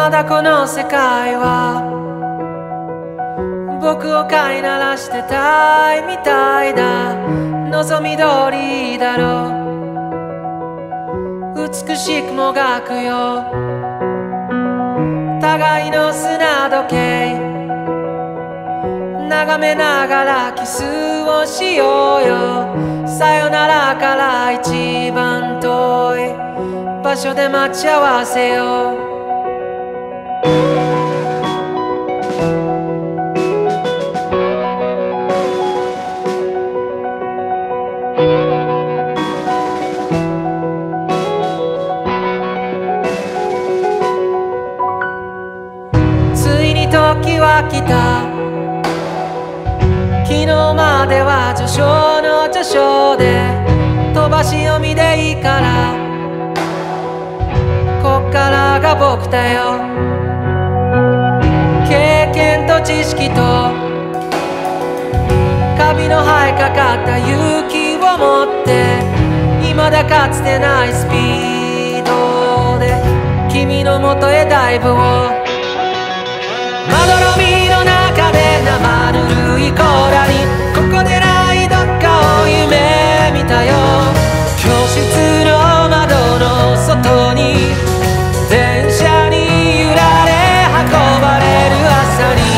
まだこの世界は僕を飼いならしてたいみたいだ。望み通りだろう、美しくもがくよ互いの砂時計、眺めながらキスをしようよ。さよならから一番遠い場所で待ち合わせよう。ついに時は来た。昨日までは序章の序章で飛ばし読みでいいから、こっからが僕だよ。経験と知識とカビの生えかかった勇気を持って、未だかつてないスピードで君のもとへダイブを。まどろみの中で生ぬるい甲羅にここでないどっかを夢見たよ。教室の窓の外に電車に揺られ運ばれる朝に、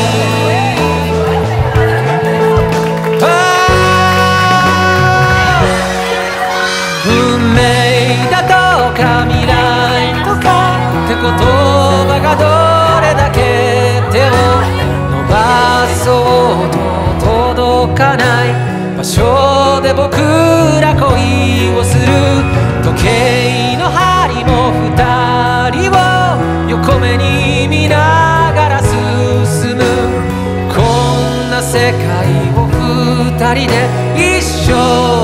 運命だとか未来とかって言葉がどれだけ手を伸ばそうと届かない場所で僕ら恋をする。時計の針も二人を横目に見ながら進む。こんな世界を二人で一生